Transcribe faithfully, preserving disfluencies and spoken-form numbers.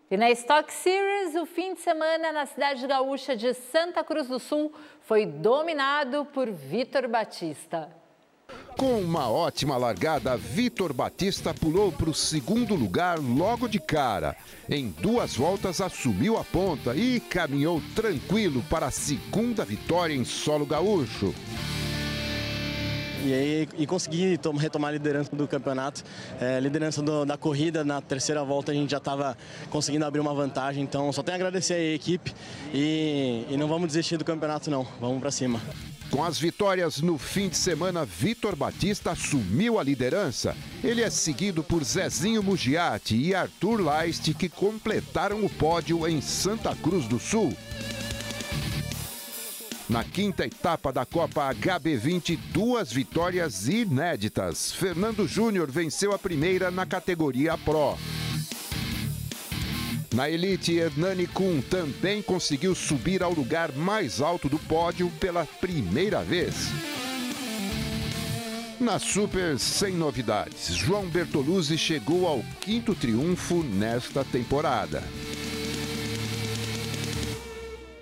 E na Stock Series, o fim de semana na cidade gaúcha de Santa Cruz do Sul foi dominado por Vitor Batista. Com uma ótima largada, Vitor Batista pulou para o segundo lugar logo de cara. Em duas voltas assumiu a ponta e caminhou tranquilo para a segunda vitória em solo gaúcho. E aí e consegui retomar a liderança do campeonato, é, liderança do, da corrida. Na terceira volta a gente já estava conseguindo abrir uma vantagem, então só tenho a agradecer a equipe e, e não vamos desistir do campeonato não, vamos para cima. Com as vitórias no fim de semana, Vitor Batista assumiu a liderança. Ele é seguido por Zezinho Mugiati e Arthur Leist, que completaram o pódio em Santa Cruz do Sul. Na quinta etapa da Copa H B vinte, duas vitórias inéditas. Fernando Júnior venceu a primeira na categoria Pro. Na Elite, Hernani Kuhn também conseguiu subir ao lugar mais alto do pódio pela primeira vez. Na Super, sem novidades, João Bertoluzzi chegou ao quinto triunfo nesta temporada.